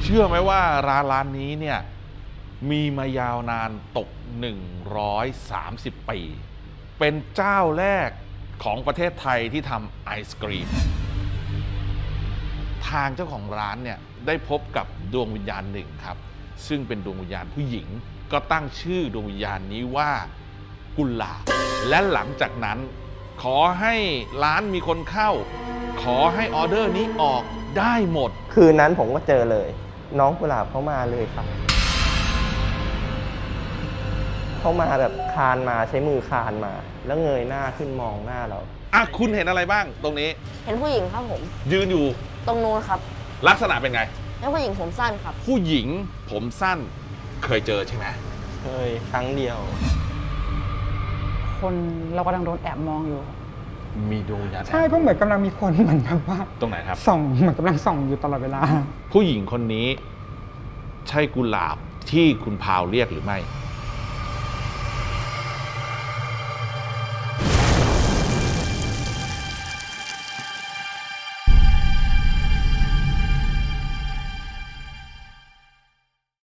เชื่อไหมว่าร้านนี้เนี่ยมีมายาวนานตก130 ปีเป็นเจ้าแรกของประเทศไทยที่ทำไอศกรีมทางเจ้าของร้านเนี่ยได้พบกับดวงวิญญาณหนึ่งครับซึ่งเป็นดวงวิญญาณผู้หญิงก็ตั้งชื่อดวงวิญญาณนี้ว่ากุหลาบและหลังจากนั้นขอให้ร้านมีคนเข้าขอให้ออเดอร์นี้ออกได้หมดคืนนั้นผมก็เจอเลยน้องกุหลาบเขามาเลยครับเขามาแบบคานมาใช้มือคานมาแล้วเงยหน้าขึ้นมองหน้าเราคุณเห็นอะไรบ้างตรงนี้เห็นผู้หญิงครับผมยืนอยู่ตรงนู้นครับลักษณะเป็นไงเป็นผู้หญิงผมสั้นครับผู้หญิงผมสั้นเคยเจอใช่ไหมเคยครั้งเดียวคนเรากำลังโดนแอบมองอยู่มีดวงวิญญาณใช่เพราะเหมือนกำลังมีคนเหมือนแบบว่าตรงไหนครับส่องเหมือนกำลังส่องอยู่ตลอดเวลาผู้หญิงคนนี้ใช่กุหลาบที่คุณพาวเรียกหรือไม่